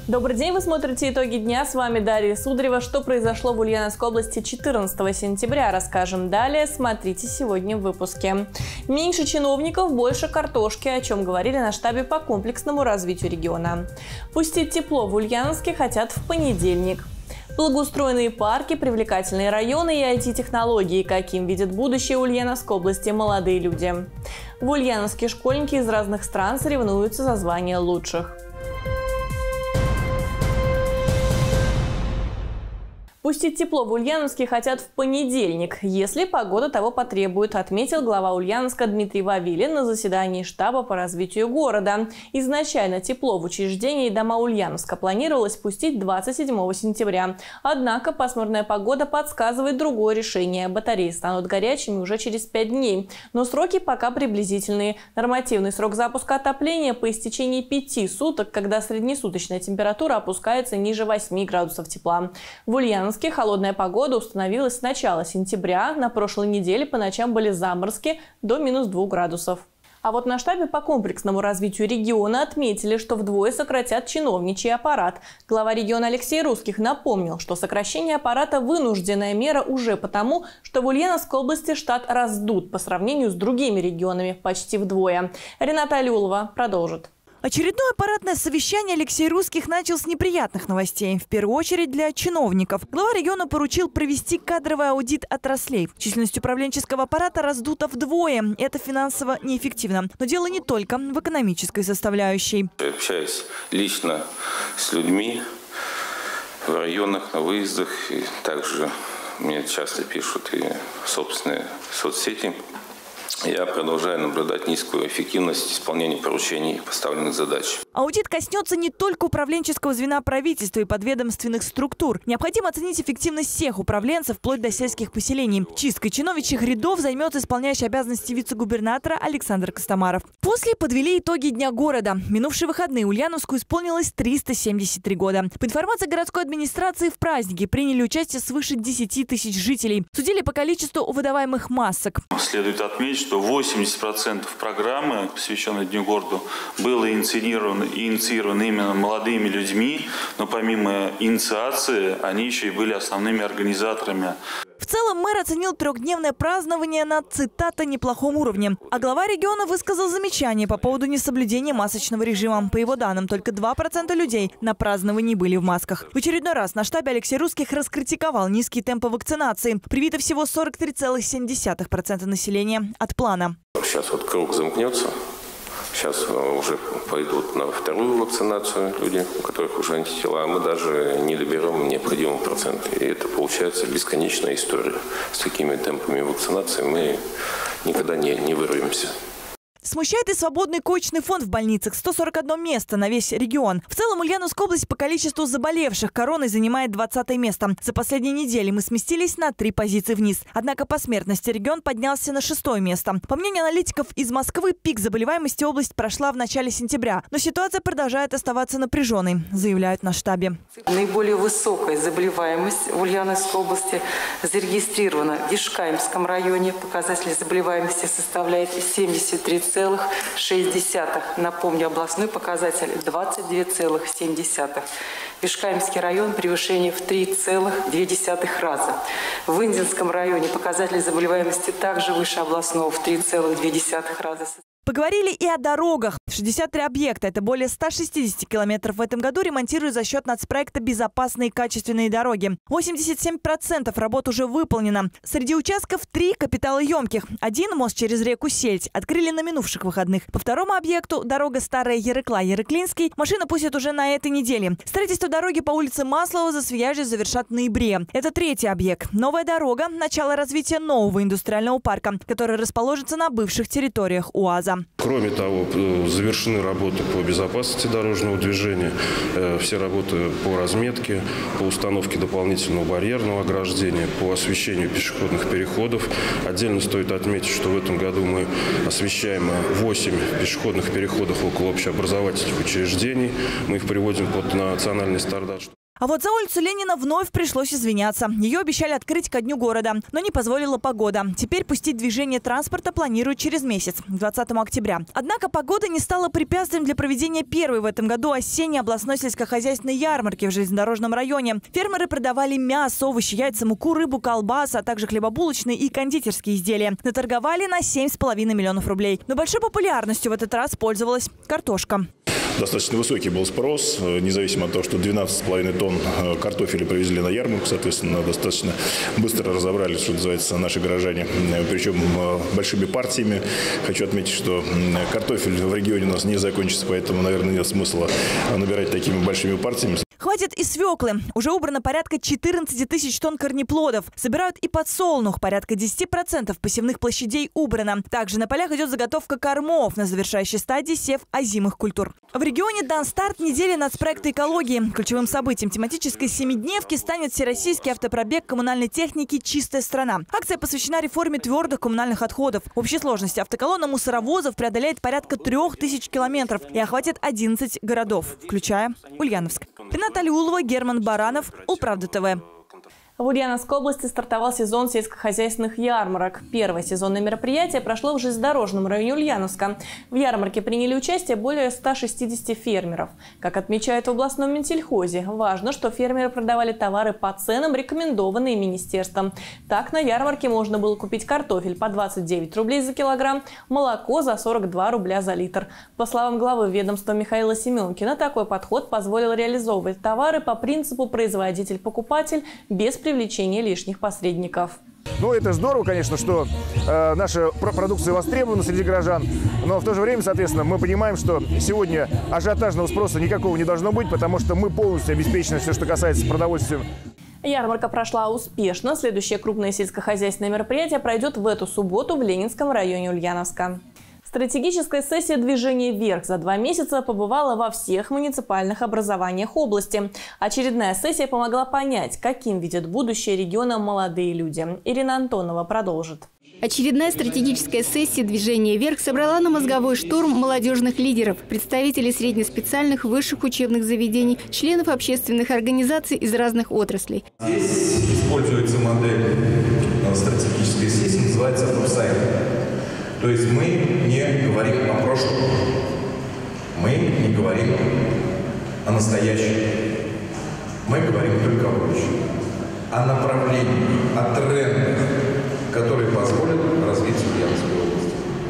Добрый день, вы смотрите «Итоги дня». С вами Дарья Сударева. Что произошло в Ульяновской области 14 сентября, расскажем далее. Смотрите сегодня в выпуске. Меньше чиновников, больше картошки, о чем говорили на штабе по комплексному развитию региона. Пустить тепло в Ульяновске хотят в понедельник. Благоустроенные парки, привлекательные районы и IT-технологии. Каким видят будущее Ульяновской области молодые люди. В Ульяновске школьники из разных стран соревнуются за звание лучших. Пустить тепло в Ульяновске хотят в понедельник, если погода того потребует, отметил глава Ульяновска Дмитрий Вавилин на заседании штаба по развитию города. Изначально тепло в учреждения и дома Ульяновска планировалось пустить 27 сентября. Однако пасмурная погода подсказывает другое решение. Батареи станут горячими уже через 5 дней. Но сроки пока приблизительные. Нормативный срок запуска отопления по истечении 5 суток, когда среднесуточная температура опускается ниже 8 градусов тепла. В Ульяновске холодная погода установилась с начала сентября. На прошлой неделе по ночам были заморозки до -2 градусов. А вот на штабе по комплексному развитию региона отметили, что вдвое сократят чиновничий аппарат. Глава региона Алексей Русских напомнил, что сокращение аппарата – вынужденная мера уже потому, что в Ульяновской области штат раздут по сравнению с другими регионами почти вдвое. Рената Алиулова продолжит. Очередное аппаратное совещание Алексей Русских начал с неприятных новостей. В первую очередь для чиновников. Глава региона поручил провести кадровый аудит отраслей. Численность управленческого аппарата раздута вдвое. Это финансово неэффективно. Но дело не только в экономической составляющей. Я общаюсь лично с людьми в районах, на выездах. И также мне часто пишут и собственные соцсети. Я продолжаю наблюдать низкую эффективность исполнения поручений и поставленных задач. Аудит коснется не только управленческого звена правительства и подведомственных структур. Необходимо оценить эффективность всех управленцев, вплоть до сельских поселений. Чисткой чиновничьих рядов займется исполняющий обязанности вице-губернатора Александр Костомаров. После подвели итоги Дня города. Минувшие выходные Ульяновску исполнилось 373 года. По информации городской администрации, в празднике приняли участие свыше 10 тысяч жителей. Судили по количеству выдаваемых масок. Следует отметить, что 80% программы, посвященной Дню города, было инициировано именно молодыми людьми, но помимо инициации они еще и были основными организаторами. В целом мэр оценил трехдневное празднование на, цитата, неплохом уровне. А глава региона высказал замечание по поводу несоблюдения масочного режима. По его данным, только 2% людей на праздновании были в масках. В очередной раз на штабе Алексей Русских раскритиковал низкие темпы вакцинации. Привито всего 43,7% населения от плана. Сейчас вот круг замкнется. Сейчас уже пойдут на вторую вакцинацию люди, у которых уже антитела, а мы даже не доберем необходимый процент. И это получается бесконечная история. С такими темпами вакцинации мы никогда не вырвемся. Смущает и свободный коечный фонд в больницах – 141 место на весь регион. В целом Ульяновская область по количеству заболевших короной занимает 20 место. За последние недели мы сместились на 3 позиции вниз. Однако по смертности регион поднялся на 6 место. По мнению аналитиков из Москвы, пик заболеваемости область прошла в начале сентября. Но ситуация продолжает оставаться напряженной, заявляют на штабе. Наиболее высокая заболеваемость в Ульяновской области зарегистрирована в Вишкаемском районе. Показатель заболеваемости составляет 73,6. Напомню, областной показатель 22,7. Вишкаемский район превышение в 3,2 раза. В Индинском районе показатель заболеваемости также выше областного в 3,2 раза. Поговорили и о дорогах. 63 объекта, это более 160 километров, в этом году ремонтируют за счет нацпроекта «Безопасные и качественные дороги». 87% работ уже выполнено. Среди участков 3 капиталоемких. Один мост через реку Сельдь открыли на минувших выходных. По второму объекту дорога Старая Ярыкла-Ярыклинский машина пустят уже на этой неделе. Строительство дороги по улице Маслова за Свияжье завершат в ноябре. Это третий объект. Новая дорога – начало развития нового индустриального парка, который расположится на бывших территориях УАЗа. Кроме того, завершены работы по безопасности дорожного движения, все работы по разметке, по установке дополнительного барьерного ограждения, по освещению пешеходных переходов. Отдельно стоит отметить, что в этом году мы освещаем 8 пешеходных переходов около общеобразовательных учреждений. Мы их приводим под национальный стандарт. А вот за улицу Ленина вновь пришлось извиняться. Ее обещали открыть ко дню города, но не позволила погода. Теперь пустить движение транспорта планируют через месяц, 20 октября. Однако погода не стала препятствием для проведения первой в этом году осенней областной сельскохозяйственной ярмарки в железнодорожном районе. Фермеры продавали мясо, овощи, яйца, муку, рыбу, колбасы, а также хлебобулочные и кондитерские изделия. Наторговали на 7,5 миллионов рублей. Но большой популярностью в этот раз пользовалась картошка. Достаточно высокий был спрос, независимо от того, что 12,5 тонн картофеля привезли на ярмарку, соответственно, достаточно быстро разобрались, что называется, наши горожане, причем большими партиями. Хочу отметить, что картофель в регионе у нас не закончится, поэтому, наверное, нет смысла набирать такими большими партиями. Хватит и свеклы. Уже убрано порядка 14 тысяч тонн корнеплодов. Собирают и подсолнух. Порядка 10% посевных площадей убрано. Также на полях идет заготовка кормов. На завершающей стадии сев озимых культур. В регионе дан старт недели нацпроекта экологии. Ключевым событием тематической семидневки станет всероссийский автопробег коммунальной техники «Чистая страна». Акция посвящена реформе твердых коммунальных отходов. В общей сложности автоколонна мусоровозов преодолеет порядка 3000 километров и охватит 11 городов, включая Ульяновск. Рената Алиулова, Герман Баранов, Улправда ТВ. В Ульяновской области стартовал сезон сельскохозяйственных ярмарок. Первое сезонное мероприятие прошло в железнодорожном районе Ульяновска. В ярмарке приняли участие более 160 фермеров. Как отмечают в областном Минсельхозе, важно, что фермеры продавали товары по ценам, рекомендованные министерством. Так, на ярмарке можно было купить картофель по 29 рублей за килограмм, молоко за 42 рубля за литр. По словам главы ведомства Михаила Семенкина, такой подход позволил реализовывать товары по принципу производитель-покупатель без привлечения лишних посредников. Ну, это здорово, конечно, что наша продукция востребована среди горожан, но в то же время, соответственно, мы понимаем, что сегодня ажиотажного спроса никакого не должно быть, потому что мы полностью обеспечены все, что касается продовольствия. Ярмарка прошла успешно. Следующее крупное сельскохозяйственное мероприятие пройдет в эту субботу в Ленинском районе Ульяновска. Стратегическая сессия движения «Вверх» за 2 месяца побывала во всех муниципальных образованиях области. Очередная сессия помогла понять, каким видят будущее региона молодые люди. Ирина Антонова продолжит. Очередная стратегическая сессия движения «Вверх» собрала на мозговой штурм молодежных лидеров, представителей среднеспециальных высших учебных заведений, членов общественных организаций из разных отраслей. Здесь используется модель стратегической сессии, называется «Форсайт». То есть мы не говорим о прошлом, мы не говорим о настоящем, мы говорим только о будущем, о направлениях, о трендах, которые позволят развить Ульяновскую область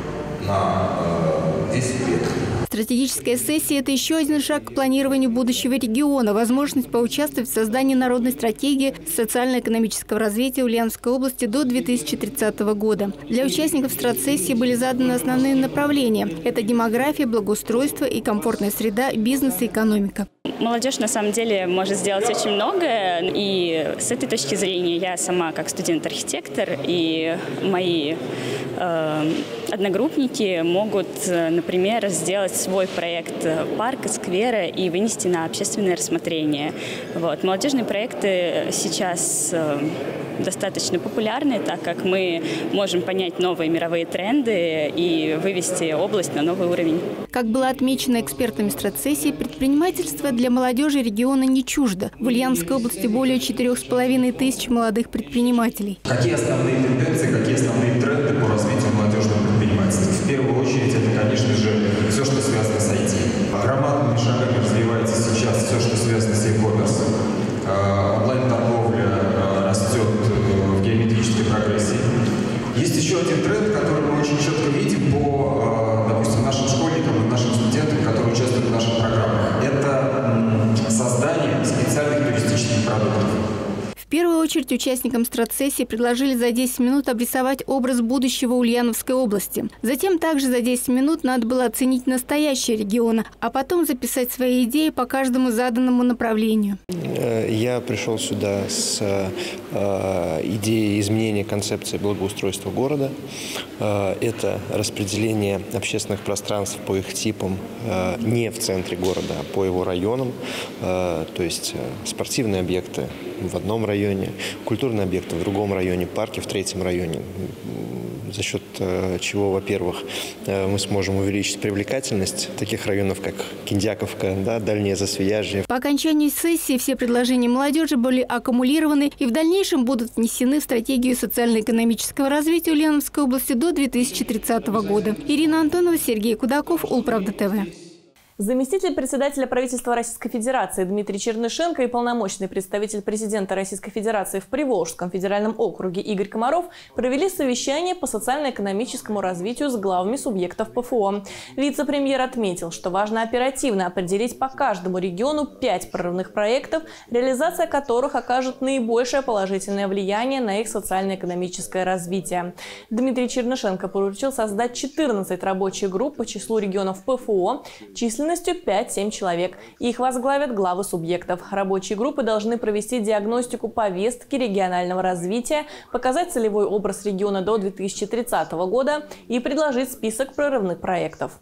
на 10 лет. Стратегическая сессия – это еще один шаг к планированию будущего региона, возможность поучаствовать в создании народной стратегии социально-экономического развития Ульяновской области до 2030 года. Для участников стратсессии были заданы основные направления – это демография, благоустройство и комфортная среда, бизнес и экономика. Молодежь на самом деле может сделать очень многое, и с этой точки зрения я сама как студент-архитектор и мои одногруппники могут, например, сделать свой проект парка, сквера и вынести на общественное рассмотрение. Молодежные проекты сейчас достаточно популярны, так как мы можем понять новые мировые тренды и вывести область на новый уровень. Как было отмечено экспертами стратсессии, предпринимательство для молодежи региона не чуждо. В Ульяновской области более 4500 молодых предпринимателей. Какие основные тенденции, какие основные тренды по развитию молодежного предпринимательства? В первую очередь, это, конечно же, все, что связано с IT. Громадными шагами развивается сейчас все, что связано с e-commerce. Онлайн-торговля растет в геометрической прогрессии. Есть еще один тренд, который мы очень четко видим по, допустим, нашим школьникам и нашим студентам, которые участвуют в наших программах. Это создание специальных туристических продуктов. В первую очередь участникам стратсессии предложили за 10 минут обрисовать образ будущего Ульяновской области. Затем также за 10 минут надо было оценить настоящее региона, а потом записать свои идеи по каждому заданному направлению. Я пришел сюда с идеей изменения концепции благоустройства города. Это распределение общественных пространств по их типам не в центре города, а по его районам. То есть спортивные объекты в одном районе, культурные объекты в другом районе, парки в третьем районе. за счет чего, во-первых, мы сможем увеличить привлекательность таких районов, как Киндяковка, да, Дальнее Засвияжье. По окончании сессии все предложения молодежи были аккумулированы и в дальнейшем будут внесены в стратегию социально-экономического развития Ульяновской области до 2030 года. Ирина Антонова, Сергей Кудаков, Улправда ТВ. Заместитель председателя правительства Российской Федерации Дмитрий Чернышенко и полномочный представитель президента Российской Федерации в Приволжском федеральном округе Игорь Комаров провели совещание по социально-экономическому развитию с главами субъектов ПФО. Вице-премьер отметил, что важно оперативно определить по каждому региону 5 прорывных проектов, реализация которых окажет наибольшее положительное влияние на их социально-экономическое развитие. Дмитрий Чернышенко поручил создать 14 рабочих групп по числу регионов ПФО, численностью 5-7 человек. Их возглавят главы субъектов. Рабочие группы должны провести диагностику повестки регионального развития, показать целевой образ региона до 2030 года и предложить список прорывных проектов.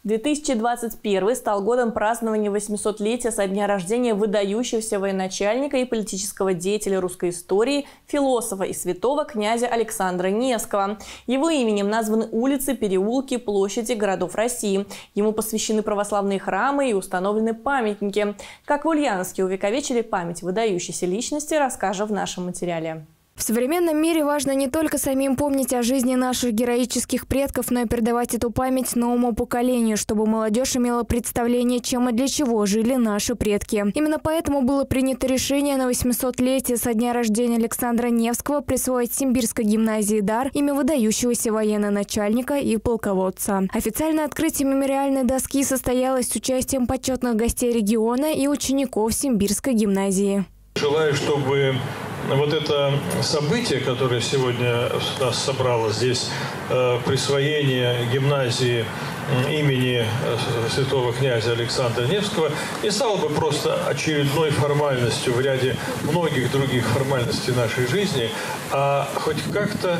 2021 стал годом празднования 800-летия со дня рождения выдающегося военачальника и политического деятеля русской истории, философа и святого князя Александра Невского. Его именем названы улицы, переулки, площади городов России. Ему посвящены православные храмы и установлены памятники. Как в Ульяновске увековечили память выдающейся личности, расскажем в нашем материале. В современном мире важно не только самим помнить о жизни наших героических предков, но и передавать эту память новому поколению, чтобы молодежь имела представление, чем и для чего жили наши предки. Именно поэтому было принято решение на 800-летие со дня рождения Александра Невского присвоить Симбирской гимназии дар имя выдающегося военно-начальника и полководца. Официальное открытие мемориальной доски состоялось с участием почетных гостей региона и учеников Симбирской гимназии. Желаю, чтобы вот это событие, которое сегодня нас собрало здесь, присвоение гимназии имени святого князя Александра Невского, не стало бы просто очередной формальностью в ряде многих других формальностей нашей жизни, а хоть как-то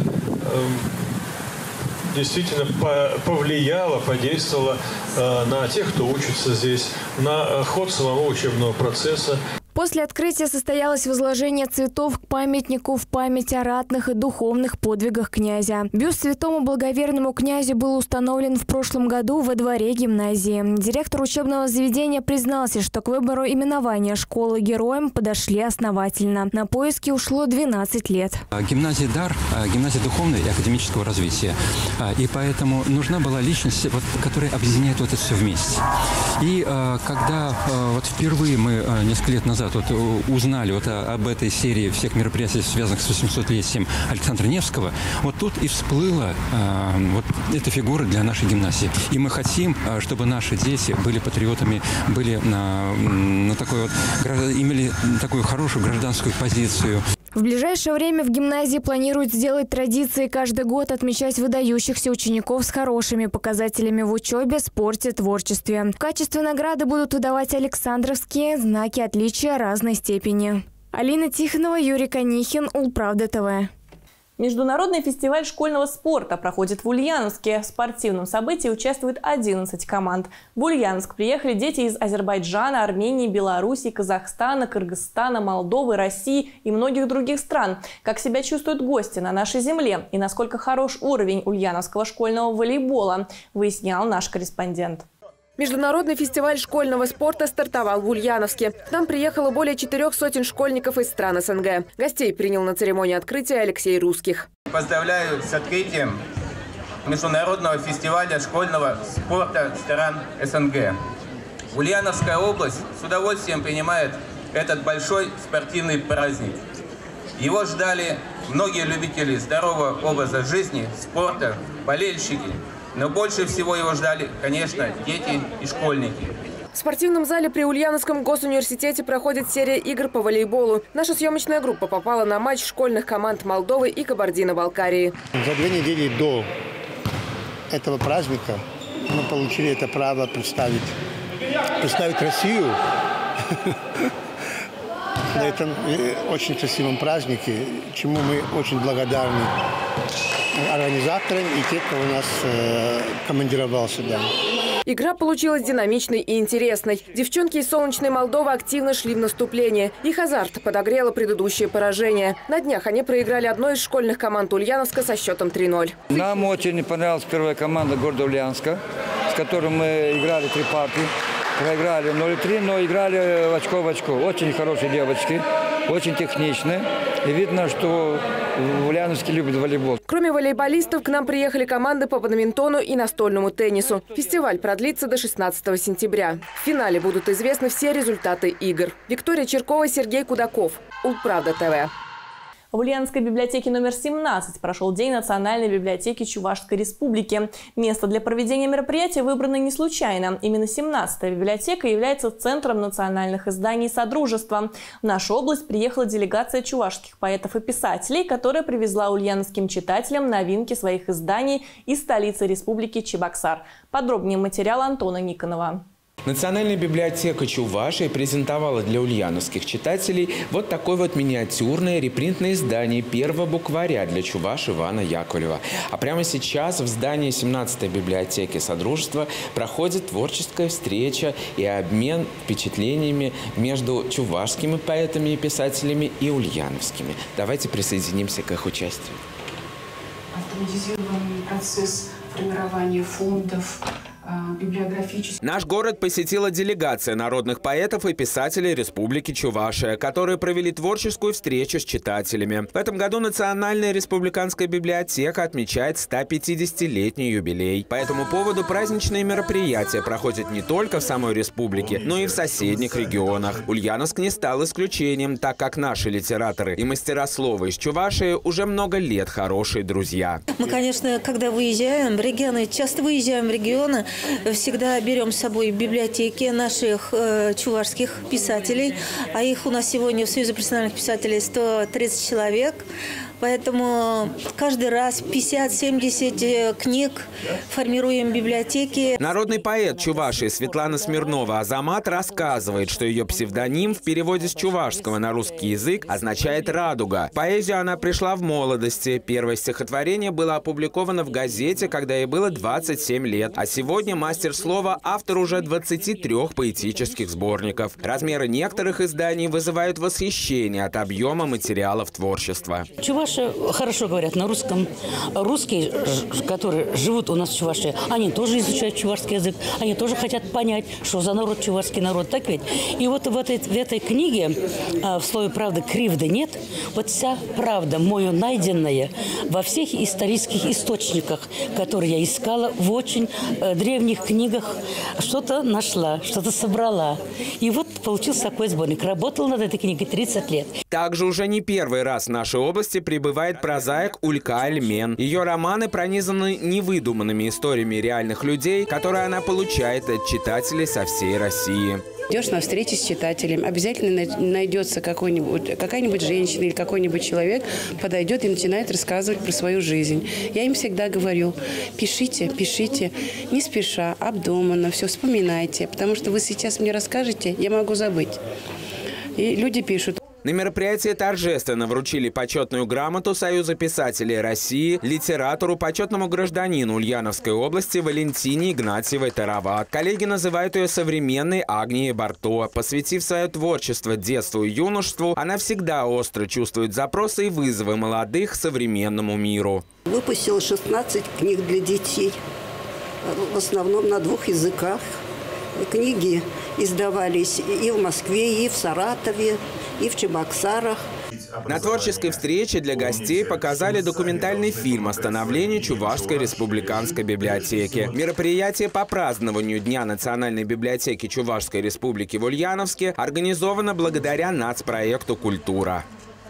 действительно повлияло, подействовало на тех, кто учится здесь, на ход самого учебного процесса. После открытия состоялось возложение цветов к памятнику в память о ратных и духовных подвигах князя. Бюст святому благоверному князю был установлен в прошлом году во дворе гимназии. Директор учебного заведения признался, что к выбору именования школы героем подошли основательно. На поиски ушло 12 лет. Гимназия «Дар» – гимназия духовного и академического развития. И поэтому нужна была личность, которая объединяет вот это все вместе. И когда впервые мы несколько лет назад узнали об этой серии всех мероприятий, связанных с 800-летием Александра Невского, вот тут и всплыла эта фигура для нашей гимназии. И мы хотим, чтобы наши дети были патриотами, были имели такую хорошую гражданскую позицию. В ближайшее время в гимназии планируют сделать традицией каждый год отмечать выдающихся учеников с хорошими показателями в учебе, спорте, творчестве. В качестве награды будут выдавать Александровские знаки отличия разной степени. Алина Тихонова, Юрий Конихин, Улправда ТВ. Международный фестиваль школьного спорта проходит в Ульяновске. В спортивном событии участвует 11 команд. В Ульяновск приехали дети из Азербайджана, Армении, Белоруссии, Казахстана, Кыргызстана, Молдовы, России и многих других стран. Как себя чувствуют гости на нашей земле и насколько хорош уровень ульяновского школьного волейбола, выяснял наш корреспондент. Международный фестиваль школьного спорта стартовал в Ульяновске. К нам приехало более 400 школьников из стран СНГ. Гостей принял на церемонии открытия Алексей Русских. Поздравляю с открытием Международного фестиваля школьного спорта стран СНГ. Ульяновская область с удовольствием принимает этот большой спортивный праздник. Его ждали многие любители здорового образа жизни, спорта, болельщики. Но больше всего его ждали, конечно, дети и школьники. В спортивном зале при Ульяновском госуниверситете проходит серия игр по волейболу. Наша съемочная группа попала на матч школьных команд Молдовы и Кабардино-Балкарии. За 2 недели до этого праздника мы получили это право представить Россию на этом очень красивом празднике, чему мы очень благодарны организаторам и тем, кто у нас командировал сюда. Игра получилась динамичной и интересной. Девчонки из солнечной Молдовы активно шли в наступление. Их азарт подогрело предыдущее поражение. На днях они проиграли одной из школьных команд Ульяновска со счетом 3-0. Нам очень понравилась первая команда города Ульяновска, с которой мы играли 3 партии. Проиграли 0-3, но играли очко в очко. Очень хорошие девочки, очень техничные. И видно, что в Ульяновске любят волейбол. Кроме волейболистов, к нам приехали команды по бадминтону и настольному теннису. Фестиваль продлится до 16 сентября. В финале будут известны все результаты игр. Виктория Черкова, Сергей Кудаков. Улправда ТВ. В Ульяновской библиотеке номер 17 прошел День Национальной библиотеки Чувашской Республики. Место для проведения мероприятия выбрано не случайно. Именно 17-я библиотека является центром национальных изданий Содружества. В нашу область приехала делегация чувашских поэтов и писателей, которая привезла ульяновским читателям новинки своих изданий из столицы республики Чебоксар. Подробнее материал Антона Никонова. Национальная библиотека Чувашии презентовала для ульяновских читателей вот такое вот миниатюрное репринтное издание первого букваря для чуваш Ивана Яковлева. А прямо сейчас в здании 17-й библиотеки Содружества проходит творческая встреча и обмен впечатлениями между чувашскими поэтами и писателями и ульяновскими. Давайте присоединимся к их участию. Автоматизированный процесс формирования фондов, библиографических. Наш город посетила делегация народных поэтов и писателей Республики Чувашия, которые провели творческую встречу с читателями. В этом году Национальная республиканская библиотека отмечает 150-летний юбилей. По этому поводу праздничные мероприятия проходят не только в самой республике, но и в соседних регионах. Ульяновск не стал исключением, так как наши литераторы и мастера слова из Чувашии уже много лет хорошие друзья. Мы, конечно, когда выезжаем в регионы, часто выезжаем в регионы, всегда берем с собой библиотеки наших чувашских писателей, а их у нас сегодня в Союзе профессиональных писателей 130 человек. Поэтому каждый раз 50-70 книг формируем библиотеки. Народный поэт Чувашии Светлана Смирнова Азамат рассказывает, что ее псевдоним в переводе с чувашского на русский язык означает «радуга». В поэзию она пришла в молодости. Первое стихотворение было опубликовано в газете, когда ей было 27 лет. А сегодня мастер слова – автор уже 23 поэтических сборников. Размеры некоторых изданий вызывают восхищение от объема материалов творчества. Чуваши хорошо говорят на русском. Русские, которые живут у нас в Чувашии, они тоже изучают чувашский язык. Они тоже хотят понять, что за народ чувашский народ. Так ведь? И вот в этой книге в слове «правда» кривды нет. Вот вся правда, мною найденная во всех исторических источниках, которые я искала в очень древних книгах, что-то нашла, что-то собрала. И вот получился такой сборник. Работал над этой книгой 30 лет. Также уже не первый раз в нашей области прибывает прозаик Улька Альмен. Ее романы пронизаны невыдуманными историями реальных людей, которые она получает от читателей со всей России. Идешь на встречу с читателем, обязательно найдется какая-нибудь женщина или какой-нибудь человек, подойдет и начинает рассказывать про свою жизнь. Я им всегда говорю: пишите, пишите, не спеша, обдуманно, все вспоминайте, потому что вы сейчас мне расскажете, я могу забыть. И люди пишут. На мероприятии торжественно вручили почетную грамоту Союза писателей России литератору, почетному гражданину Ульяновской области Валентине Игнатьевой Тароват. Коллеги называют ее современной Агнией Барто. Посвятив свое творчество детству и юношеству, она всегда остро чувствует запросы и вызовы молодых к современному миру. Выпустила 16 книг для детей, в основном на 2 языках. Книги издавались и в Москве, и в Саратове, и в Чебоксарах. На творческой встрече для гостей показали документальный фильм о становлении Чувашской республиканской библиотеки. Мероприятие по празднованию Дня Национальной библиотеки Чувашской республики в Ульяновске организовано благодаря нацпроекту «Культура».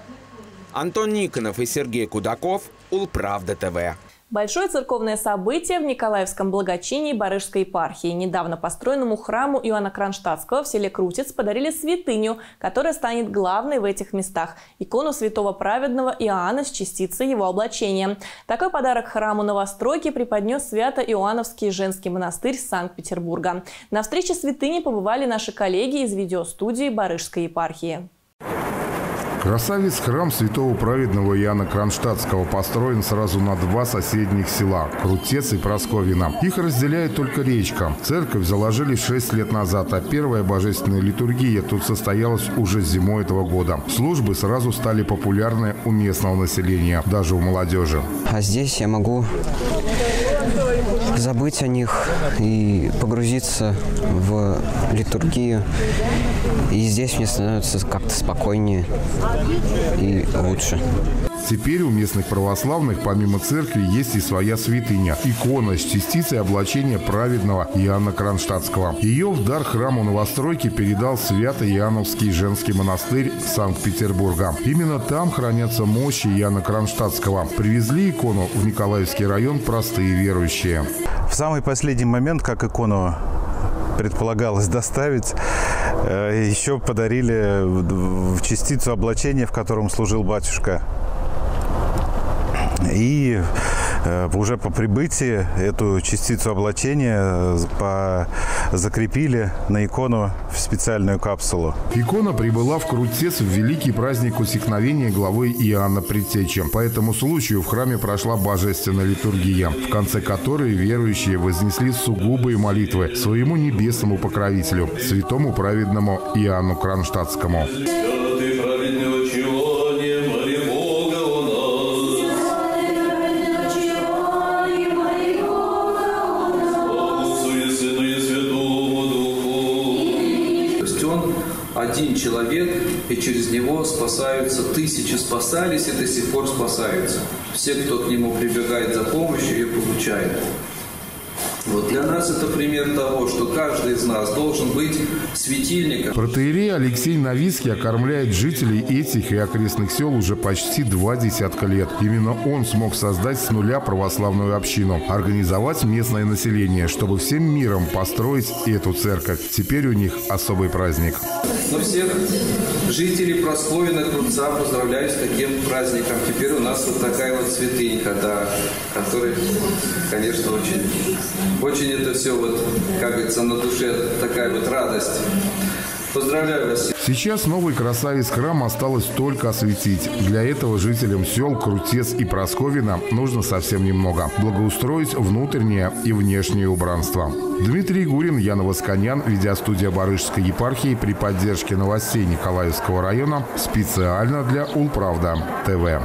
Антон Никонов и Сергей Кудаков, Улправда ТВ. Большое церковное событие в Николаевском благочинии Барышской епархии. Недавно построенному храму Иоанна Кронштадтского в селе Крутец подарили святыню, которая станет главной в этих местах – икону святого праведного Иоанна с частицей его облачения. Такой подарок храму новостройки преподнес Свято-Иоанновский женский монастырь Санкт-Петербурга. На встрече святыни побывали наши коллеги из видеостудии Барышской епархии. Красавец храм святого праведного Иоанна Кронштадтского построен сразу на два соседних села – Крутец и Просковьино. Их разделяет только речка. Церковь заложили 6 лет назад, а первая божественная литургия тут состоялась уже зимой этого года. Службы сразу стали популярны у местного населения, даже у молодежи. А здесь я могу забыть о них и погрузиться в литургию. И здесь мне становится как-то спокойнее и лучше. Теперь у местных православных помимо церкви есть и своя святыня – икона с частицей облачения праведного Иоанна Кронштадтского. Ее в дар храму новостройки передал Свято-Иоанновский женский монастырь Санкт-Петербурга. Именно там хранятся мощи Иоанна Кронштадтского. Привезли икону в Николаевский район простые верующие. В самый последний момент, как икону предполагалось доставить, еще подарили частицу облачения, в котором служил батюшка. И уже по прибытии эту частицу облачения закрепили на икону в специальную капсулу. Икона прибыла в Крутец в великий праздник усекновения главы Иоанна Предтечи. По этому случаю в храме прошла божественная литургия, в конце которой верующие вознесли сугубые молитвы своему небесному покровителю, святому праведному Иоанну Кронштадтскому. Один человек, и через него спасаются тысячи, спасались и до сих пор спасаются. Все, кто к нему прибегает за помощью, ее получает. Вот для нас это пример того, что каждый из нас должен быть светильником. Протоиерей Алексей Новицкий окормляет жителей этих и окрестных сел уже почти 20 лет. Именно он смог создать с нуля православную общину, организовать местное население, чтобы всем миром построить эту церковь. Теперь у них особый праздник. Но всех жителей Просковьина, Крутца поздравляю с таким праздником. Теперь у нас вот такая вот святынька, да, которая, конечно, очень это все, вот, как говорится, на душе такая вот радость. Поздравляю вас. Сейчас новый красавец храм осталось только осветить. Для этого жителям сел Крутец и Просковьино нужно совсем немного. Благоустроить внутреннее и внешнее убранство. Дмитрий Гурин, Яна Восканян, видеостудия Барышской епархии при поддержке новостей Николаевского района специально для Улправда ТВ.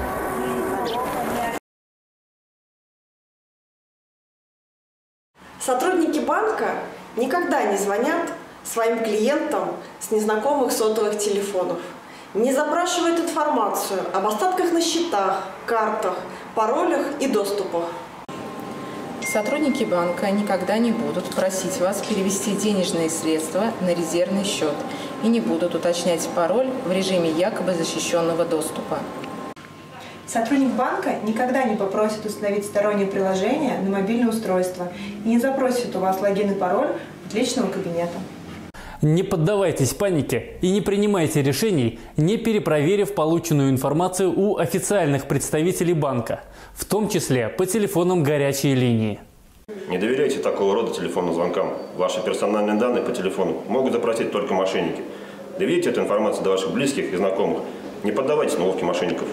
Сотрудники банка никогда не звонят своим клиентам с незнакомых сотовых телефонов, не запрашивают информацию об остатках на счетах, картах, паролях и доступах. Сотрудники банка никогда не будут просить вас перевести денежные средства на резервный счет и не будут уточнять пароль в режиме якобы защищенного доступа. Сотрудник банка никогда не попросит установить стороннее приложение на мобильное устройство и не запросит у вас логин и пароль от личного кабинета. Не поддавайтесь панике и не принимайте решений, не перепроверив полученную информацию у официальных представителей банка, в том числе по телефонам горячей линии. Не доверяйте такого рода телефонным звонкам. Ваши персональные данные по телефону могут запросить только мошенники. Доведите эту информацию до ваших близких и знакомых. Не поддавайтесь на уловки мошенников.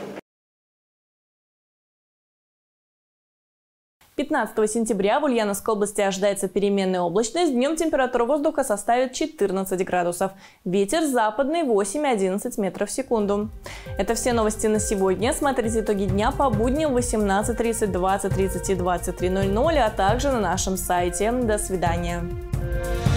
15 сентября в Ульяновской области ожидается переменная облачность. Днем температура воздуха составит 14 градусов. Ветер западный 8-11 метров в секунду. Это все новости на сегодня. Смотрите итоги дня по будням 18:30, 20:30 и 23:00, а также на нашем сайте. До свидания.